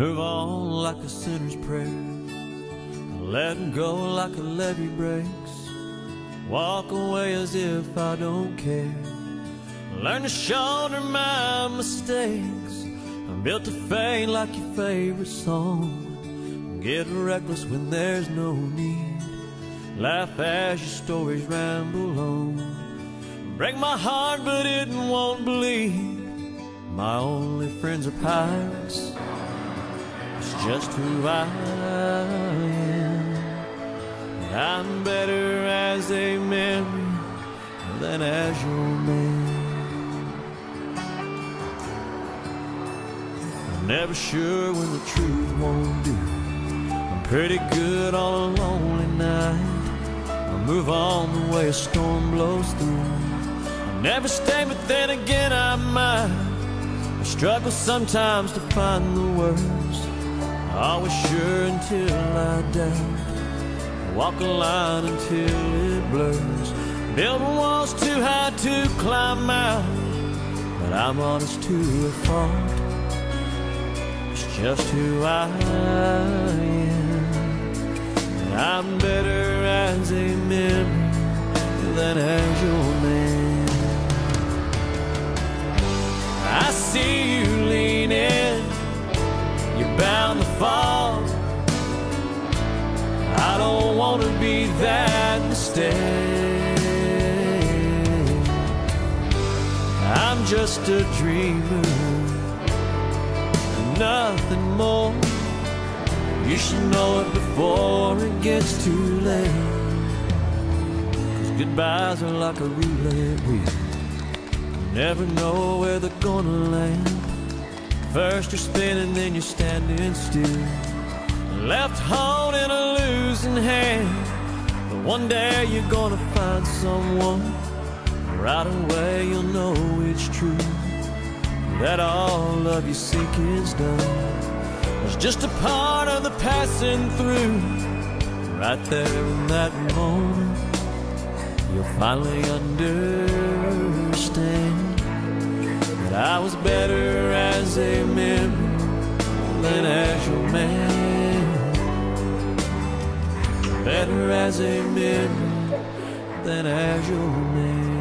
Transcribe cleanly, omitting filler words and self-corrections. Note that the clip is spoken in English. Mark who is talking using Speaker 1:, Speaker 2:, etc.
Speaker 1: Move on like a sinner's prayer, letting go like a levee breaks. Walk away as if I don't care. Learn to shoulder my mistakes. I'm built to fade like your favorite song. Get reckless when there's no need. Laugh as your stories ramble on. Break my heart but it won't bleed. My only friends are pirates. It's just who I am. I'm better as a memory than as your man. I'm never sure when the truth won't do. I'm pretty good on a lonely night. I'll move on the way a storm blows through. I'll never stay, but then again I might. I struggle sometimes to find the words. Always sure until I doubt. Walk a line until it blurs. Build walls too high to climb out, but I'm honest to a fault. It's just who I am. And I'm better as a memory than as your man. I see you leaning, you're bound to fall. I don't want to be that mistake. I'm just a dreamer, nothing more. You should know it before it gets too late. 'Cause goodbyes are like a roulette wheel. You never know where they're gonna land. First you're spinning, then you're standing still, left holding a losing hand. But one day you're gonna find someone. Right away you'll know it's true, that all of your seeking's done. It's just a part of the passing through. Right there in that moment you'll finally understand that I was better as a memory than as your man. Better as a memory than as your man.